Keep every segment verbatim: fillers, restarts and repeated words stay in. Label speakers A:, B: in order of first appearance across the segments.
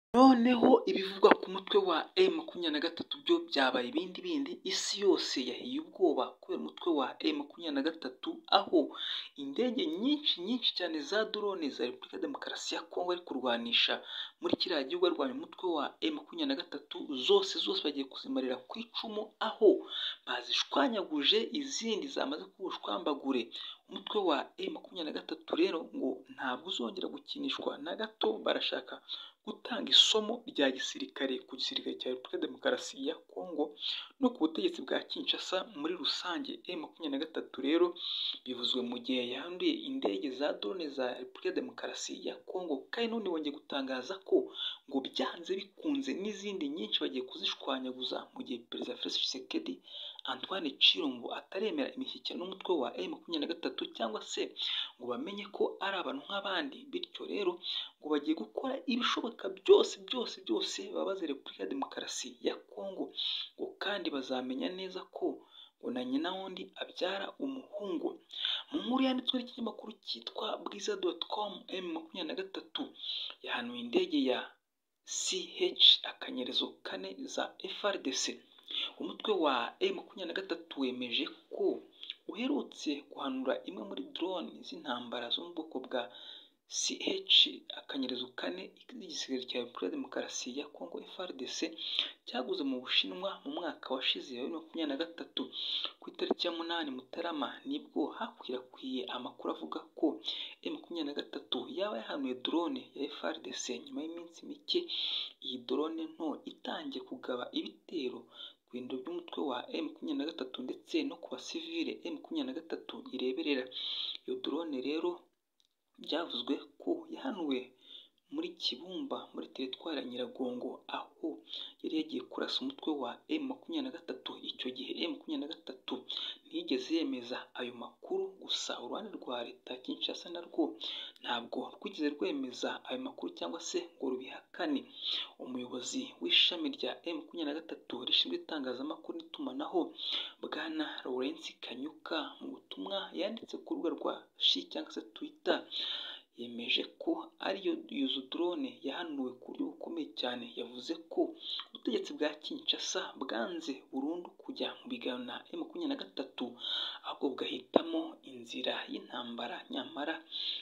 A: Noneho ibivugwa ku mutwe wa M makumyabiri na gatatu byo byabaye ibindi bindi, isi yose yahiye ubwoba kubera umutwe wa M makumyabiri na gatatu, aho indege nyinshi nyinshi cyane za drone za Repubulika ya Demokarasi ya Kongo bari kurwanisha muri kiriya gihugu barwanya umutwe wa M makumyabiri na gatatu, zose zose bagiye kuzimarira ku icumu, aho bazishwanyaguje izindi zamaze kuba ubushwambagure. Umutwe wa M makumyabiri na gatatu rero ngo ntabwo uzongera gukinishwa na gato, barashaka gutanga isomo rya gisirikare ku gisirikare cya Repubulika ya Demokarasi ya Kongo no ku butegetsi bwa Kinshasa muri rusange. M makumyabiri na gatatu rero bivuzwe mu gihe yahanduye indege za drone za Repubulika ya Demokarasi ya Kongo, kandi none bongeye gutangaza ko ngo byanze bikunze n'izindi nyinshi bagiye kuzishwanyaguza, mu gihe Perezida Felix Tshisekedi Antoine Tshilombo ataremera imishyikirano n'umutwe wa M makumyabiri na gatatu, cyangwa se ngo bamenye ko ari abantu nk'abandi. Bityo rero ngo bagiye gukora ibishoboka byose byose byose babaze Repubulika ya Demokarasi ya Kongo, ngo kandi bazamenya neza ko ngo na nyina wundi abyara umuhungu. Mu nkuru yanditswe n'ikinyamakuru cyitwa bwiza doti com, M makumyabiri na gatatu yahanuye indege ya C H akanyerezo kane za F A R D C. Umutwe wa M makumyabiri na gatatu wemeje ko uherutse guhanura imwe muri drone z'intambara zo mu bwoko bwa C H akanyerezo kane igisirikare cya Repubulika ya Demokarasi ya Kongo F A R D C cyaguze mu Bushinwa mu mwaka washize wa bibiri na makumyabiri na gatatu. Ku itariki ya munani Mutarama nibwo hakwirakwiye amakuru avuga ko M makumyabiri na gatatu yaba yahanuye drone ya F A R D C. Nyuma y'iminsi mike iyi drone nto itangiye kugaba ibitero ku biro by'umutwe wa M makumyabiri na gatatu ndetse no ku basivile M makumyabiri na gatatu ireberera. Iyo drone rero byavuzwe ko yahanuwe muri Kibumba muri teritwari ya Nyiragongo, aho yari yagiye kurasa umutwe wa M makumyabiri na gatatu. Icyo gihe M makumyabiri na gatatu ntiyigeze yemeza ayo makuru, gusa uruhande rwa leta ya Kinshasa narwo ntabwo rwigeze rwemeza ayo makuru cyangwa se ngo rubihakane. Umuyobozi w'ishami rya M makumyabiri na gatatu rishinzwe itangazamakuru n'itumanaho, Bwana Lawrence Kanyuka, mu butumwa yanditse ku rubuga rwa X cyangwa se Twitter, yemeje ko ariyo yuzo drone yahanuwe ku buryo bukomeye cyane. Yavuze ko ubutegetsi bwa Kinshasa bwanze burundu kujya mu biganiro na M makumyabiri na gatatu, ahubwo bugahitamo inzira y'intambara. Nyamara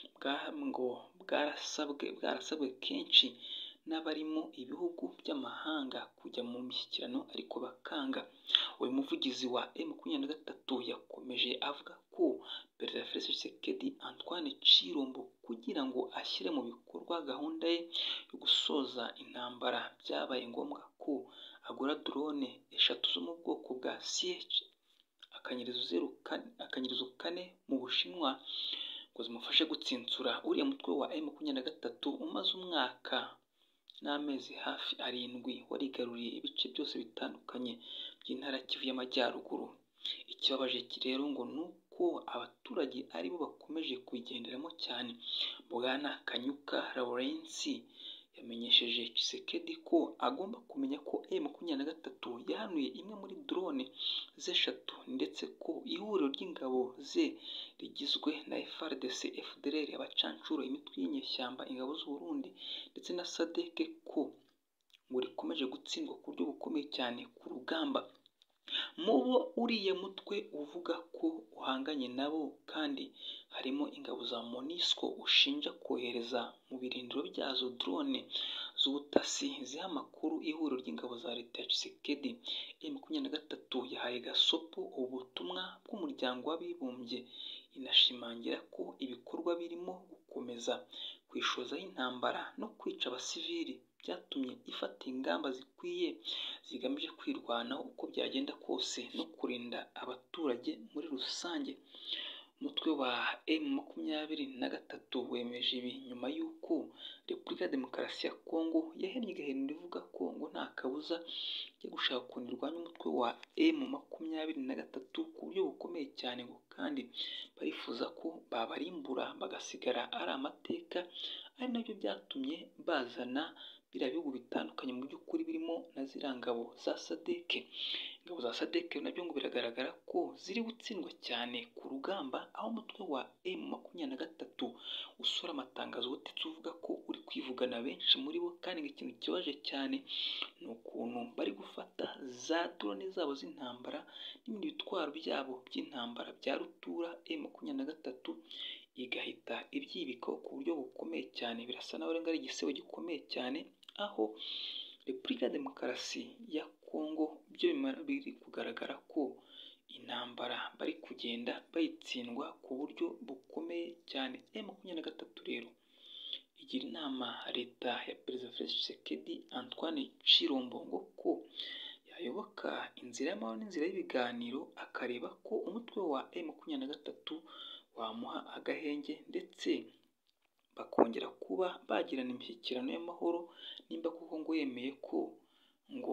A: ngo bwarasabwe bwarasabwe kenshi n'abarimo ibihugu by'amahanga kujya mu mishyikirano ariko bakanga. Uyu muvugizi wa M makumyabiri na gatatu yakomeje avuga ko Perezida Felix Tshisekedi Antoine Tshilombo kugira ngo ashyire mu bikorwa gahunda ye yo gusoza intambara, byabaye ngombwa ko agura drone eshatu zo mu bwoko bwa C H akanyerezo kane mu Bushinwa ngo zimufashe gutsinsura uriya mutwe wa M makumyabiri na gatatu umaze umwaka n'amezi hafi arindwi warigaruriye ibice byose bitandukanye by'intara Kivu y'Amajyaruguru. Ikibabaje rero ngo ni uko abaturage aribo bakomeje kubigenderamo cyane. Bwana Kanyuka Lawrence yamenyesheje Tshisekedi ko agomba kumenya ko M makumyabiri na gatatu yahanuye imwe muri drone ze eshatu, ndetse ko ihuriro ry'ingabo ze rigizwe na F A R D C, F D L R, abacancuro, imitwe y'inyeshyamba, ingabo z'u Burundi ndetse na S A D C ko ngo rikomeje gutsindwa ku buryo bukomeye cyane ku rugamba. Mu bo uriya mutwe uvuga ko uhanganye nabo kandi harimo ingabo za MONUSCO ushinja kohereza mu birindiro byazo drone z'ubutasi ziha amakuru ihuriro ry'ingabo za leta ya Tshisekedi. M makumyabiri na gatatu yahaye gasopo ubutumwa bw'umuryango w'abibumbye, inashimangira ko ibikorwa birimo gukomeza kwishozaho intambara no kwica abasivili byatumye ifata ingamba zikwiye zigamije kwirwanaho uko byagenda kose no kurinda abaturage muri rusange. Umutwe wa M makumyabiri na gatatu wemeje ibi nyuma y'uko Repubulika ya Demokarasi ya Kongo yahennye igahindura ivuga ko ngo nta kabuza yo gushaka ukuntu irwanya umutwe wa M makumyabiri na gatatu ku buryo bukomeye cyane, ngo kandi barifuza ko babarimbura bagasigara ari amateka. Ari nabyo byatumye bazana biriya bihugu bitandukanye mu by'ukuri birimo na ziriya ngabo za SADC. Ingabo za SADC nabyo ngo biragaragara ko ziri gutsindwa cyane ku rugamba, aho umutwe wa M makumyabiri na gatatu usura amatangazo ubutitsa uvuga ko uri kwivugana benshi muri bo, kandi ngo ikintu kibaje cyane ni ukuntu bari gufata za drone zabo z'intambara n'ibindi bitwaro byabo by'intambara bya rutura M makumyabiri na gatatu igahita ibyibikaho ku buryo bukomeye cyane. Birasa naho ari igisebo gikomeye cyane, aho Repubulika ya Demokarasi ya Kongo byo biri kugaragara ko intambara bari kugenda bayitsindwa ku buryo bukomeye cyane. M makumyabiri na gatatu rero igira inama leta ya Perezida Felix Tshisekedi Antoine Tshilombo ngo ko yayoboka inzira y'amahoro n'inzira y'ibiganiro, akareba ko umutwe wa M makumyabiri na gatatu wamuha agahenge ndetse bakongera kuba bagirana imishyikirano y'amahoro, nimba kuko ngo yemeye ko ngo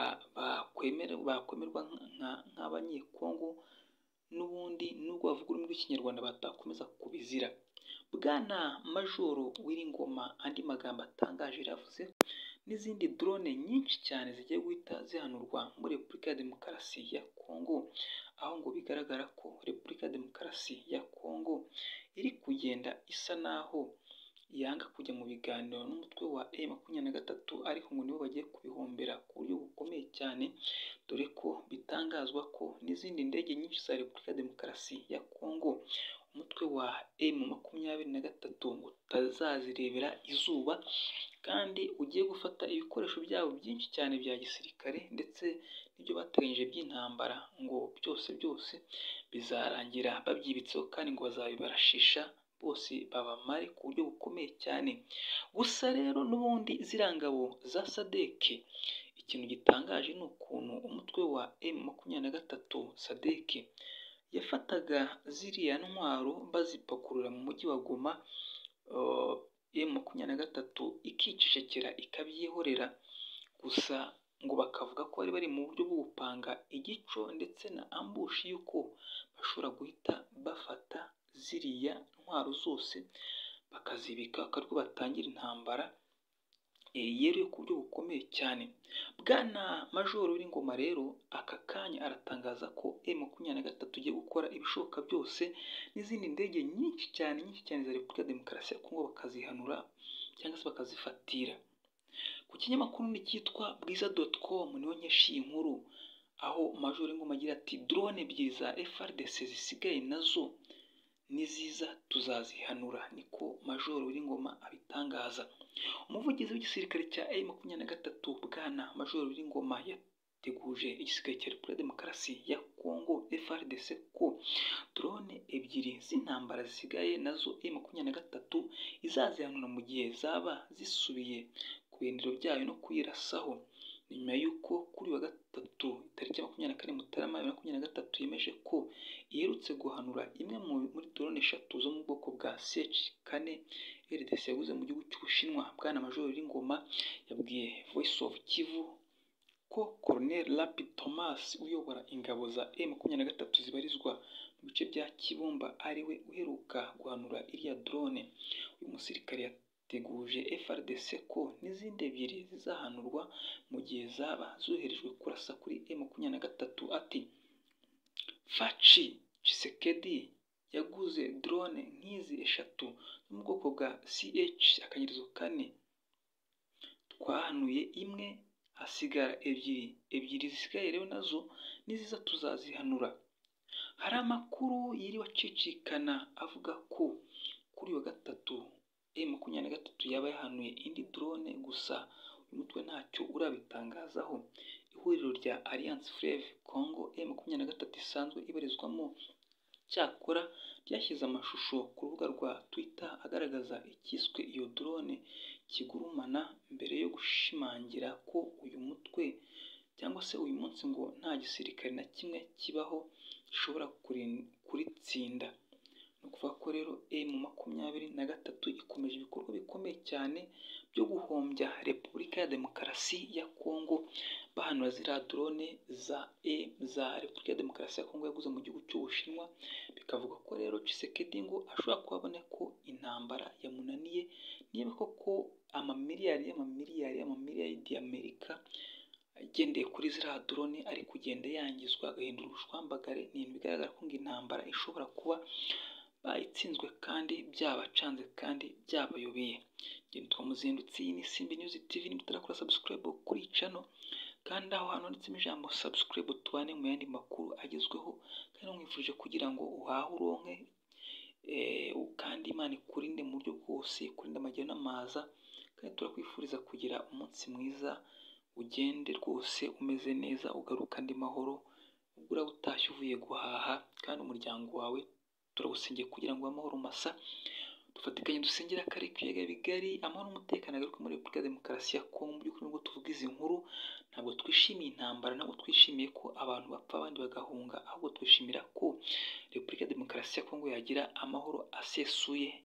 A: bakwemerwa nk'abanyekongo n'ubundi nubwo bavuga ururimi rw'ikinyarwanda batakomeza kubizira. Bwana Majoro Wiringoma andi magambo atangaje yavuze n'izindi drone nyinshi cyane zigiye guhita zihanurwa muri Repubulika ya Demokarasi ya Kongo, aho ngo bigaragara ko Repubulika ya Demokarasi ya Kongo iri kugenda isa naho yanga kujya mu biganiro n'umutwe wa M makumyabiri na gatatu, ariko ngo nibo bagiye kubihombera ku buryo bukomeye cyane, dore ko bitangazwa ko n'izindi ndege nyinshi za Repubulika ya Demokarasi ya Kongo umutwe wa M makumyabiri na gatatu ngo utazazirebera izuba, kandi ugiye gufata ibikoresho byabo byinshi cyane bya gisirikare ndetse n'ibyo bateganyije by'intambara, ngo byose byose bizarangira babyibitseho kandi ngo bazabibarashisha bose babamare ku buryo bukomeye cyane. Gusa rero n'ubundi ziriya ngabo za SADC ikintu gitangaje ni ukuntu umutwe wa M makumyabiri na gatatu SADC yafataga ziriya ntwaro bazipakurura mu mujyi wa Goma, uh, M makumyabiri na gatatu ikicecekera ikabyihorera. Gusa ngo bakavuga ko bari bari mu buryo bwo gupanga igico ndetse na ambushi y'uko bashobora guhita bafata ziriya ntwaro zose bakazibika, akarwo batangira intambara yeruye ku buryo bukomeye cyane. Bwana Majoro Wiringoma rero aka kanya aratangaza ko M makumyabiri na gatatu igiye gukora ibishoboka byose n'izindi ndege nyinshi cyane nyinshi cyane za Repubulika ya Demokarasi ya Kongo bakazihanura cyangwa se bakazifatira. Ku kinyamakuru cyitwa bwiza doti com niho nkesha iyi nkuru, aho Majoro Wiringoma agira ati drone ebyiri za F A R D C zisigaye nazo niziza tuzazihanura, niko Majoro Wiringoma abitangaza. Umuvugizi w'igisirikare cya M makumyabiri na gatatu Bwana Majoro Wiringoma yateguje igisirikare cya Repubulika ya Demokarasi ya Kongo F A R D C ko drone ebyiri z'intambara zisigaye nazo M makumyabiri na gatatu izazihanura mu gihe zaba zisubiye ku birindiro byayo no kuyirasaho. Nyuma y'uko kuri wa gatatu tariki makumyabiri na kane Mutarama bibiri na makumyabiri na gatatu yemeje ko iherutse guhanura imwe muri drone eshatu zo mu bwoko bwa C H kane R D C yaguze mu gihugu cy'Ubushinwa. Bwana Majoro Wiringoma yabwiye Voice of Kivu ko Colonel Lapi Thomas uyobora ingabo za M makumyabiri na gatatu zibarizwa mu bice bya Kibumba ariwe uheruka guhanura iriya drone. Uyu musirikare yateguje F A R D C ko n'izindi ebyiri zizahanurwa mu gihe zaba zoherejwe kurasa kuri M makumyabiri na gatatu. Ati Faci Tshisekedi yaguze drone nk'izi eshatu zo mu bwoko bwa C H akanyirizo kane, twahanuye imwe hasigara ebyiri ebyiri zisigaye rero nazo niziza tuzazihanura. Hari amakuru yiriwe acicikana avuga ko kuri wa gatatu M makumyabiri na gatatu yaba yahanuye indi drone, gusa uyu mutwe ntacyo urabitangazaho. Ihuriro rya Alliance Fleuve Congo M makumyabiri na gatatu isanzwe ibarizwamo cyakora ryashyize amashusho ku rubuga rwa Twitter agaragaza icyiswe iyo drone kigurumana, mbere yo gushimangira ko uyu mutwe cyangwa se uyu munsi ngo nta gisirikare na kimwe kibaho gishobora kuritsinda. No ukuvuga ko rero emu makumyabiri na gatatu ikomeje ibikorwa bikomeye cyane byo guhombya Repubulika ya Demokarasi ya Kongo, bahanura ziriya drone za e za Repubulika ya Demokarasi ya Kongo yaguze mu gihugu cy'Ubushinwa, bikavuga ko rero Tshisekedi ngo ashobora kuba abona ko intambara yamunaniye, niba koko amamiliyari y'amamiliyari y'amamiliyari y'Amerika agendeye kuri ziriya drone ari kugenda yangizwa agahindura ubushwambagare, ni ibintu bigaragara ko ngo intambara ishobora kuba bayitsinzwe kandi byabacanze kandi byabayobeye. Ngendwa Muzindutsi, iyi ni Simbi News T V, niba utarakora subscribe kuri iyi channel kandi aho hantu handitsemo ijambo subscribe tubane mu yandi makuru agezweho, kandi mwifuje kugira ngo uhahe uronke eh, kandi Imana ikurinde mu buryo bwose, ikurinde amajya n'amaza, kandi turakwifuriza kugira umunsi mwiza, ugende rwose umeze neza, ugaruka andi mahoro, ugura utashye uvuye guhaha, kandi umuryango wawe turawusengeye kugira ngo amahoro masa, dufatikanye dusengera akarere k'ibiyaga bigari, amahoro n'umutekano agaruke muri Repubulika ya Demokarasi ya Kongo. Mu by'ukuri nubwo tuvuga izi nkuru, ntabwo twishimiye intambara, ntabwo twishimiye ko abantu bapfa abandi bagahunga, ahubwo twishimira ko Repubulika ya Demokarasi ya Kongo yagira amahoro asesuye.